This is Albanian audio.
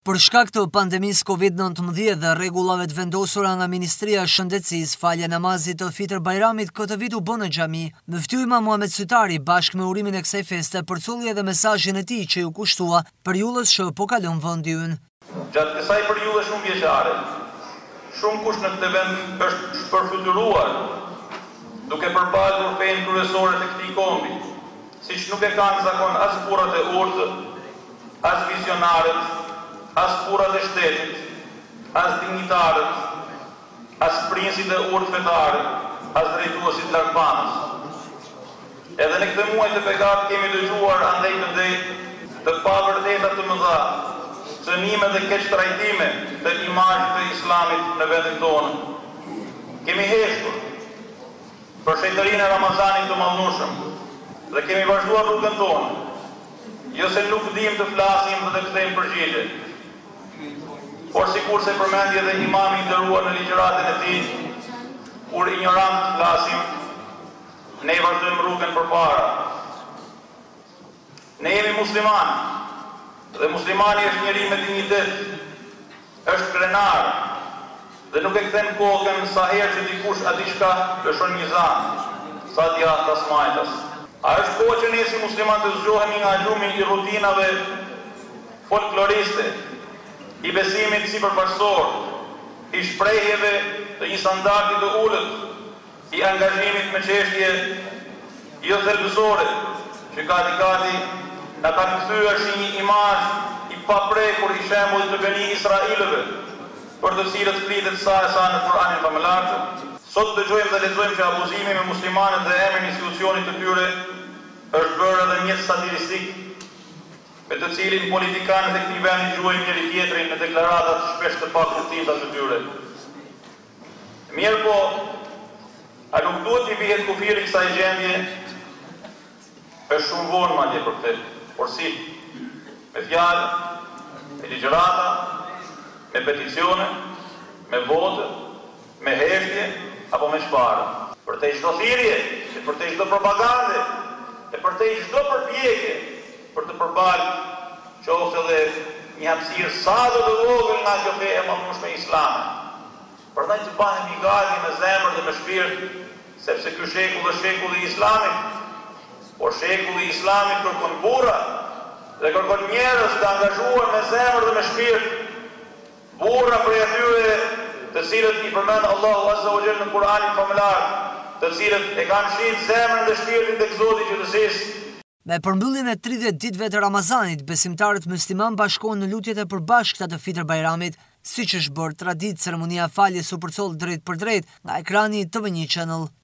Për shkak të pandemisë Covid-19 dhe rregullave të vendosura nga Ministria e Shëndetësisë, falja namazit të Fitër Bajramit këtë vit u bë në xhami. Mftyrma Muhamet Sytari bashkë me urimin e kësaj feste përculli edhe mesazhin e tij që ju kushtua periudhës që po kalon vendi ynë. Gjatë kësaj periudhe shumë vjeçare, shumë kush në këtë vend është shpërfytyruar duke përballur fenë kryesore të këtij kombi, siç nuk e kanë zakon as burrat e urtë, as vizionarët, as burrat e shtetit, as dignitarët, as prinsit e urtë fetarë, as drejtuesit largbanës. Edhe në këtë muaj të bekat kemi dëgjuar andej këndej të pavërteta të mëdha, cënime dhe keq trajtime të imazhit të Islamit në vendin tonë. Kemi heshtur për shetërinë e Ramazanit të mallnueshëm dhe kemi vazhduar rrugën tonë, jo se nuk dim të flasim dhe të kthejmë përgjigje. Por sikur se përmendi edhe imami i nderuar në ligjëratën e tij, kur ignorant flasim, ne vazhdojmë rrugën përpara. Ne jemi musliman, dhe muslimani është njeri me dignitet, është krenar, dhe nuk e kthen kokën sa herë që dikush a diçka lëshon mizan, sa djathtë as majtas. A është kohë që ne si musliman të zgjohemi nga gjumi i rutinave folkloriste, i besimit sipërfaqësor, i shprehjeve të një standardi të ulët, i angazhimit me çështje jo thelbësore, që gati na kanë kthyer si një imazh i paprekur i shembullit të Beni Israilëve, për të cilët flitet sa e sa në Kur'anin famëlar. Sot dëgjojmë dhe lexojmë që abuzimi me muslimanët dhe emrin e institucionit të tyre është bërë edhe mjet satiristik, me të cilin politikanët e këtij vendi quajnë njëri tjetrin në deklaratat shpesh të pakuptimta të tyre. Mirë po, a nuk duhet t'i vihet kufiri kësaj gjendje? Është shumë vonë madje për këtë, por si? Me fjalë, me ligjërata, me peticione, me vote, me heshtje, apo me shpara. Për te çdo thirrje, për te çdo propagande, e për te çdo përpjekje për të përballë qoftë edhe një hapësirë sa do të vogël nga kjo fe e mallnueshme islame. Prandaj të bahemi gati me zemër dhe me shpirt, sepse ky shekull është shekulli i Islamit, por shekulli i Islamit kërkon burra dhe kërkon njerëz të angazhuar me zemër dhe me shpirt, burra prej atyre të cilët i përmend Allahu Azza wa Jalla në Kur'anin famëlar, të cilët e kanë shit zemrën dhe shpirtin tek Zoti i gjithësisë. Me përmbylljen e 30 ditëve të Ramazanit, besimtarët musliman bashkohen në lutjet e përbashkëta të Fitër Bajramit, siç është bërë traditë, ceremonia e faljes u përcoll drejt për drejt nga ekrani TV1 Channel.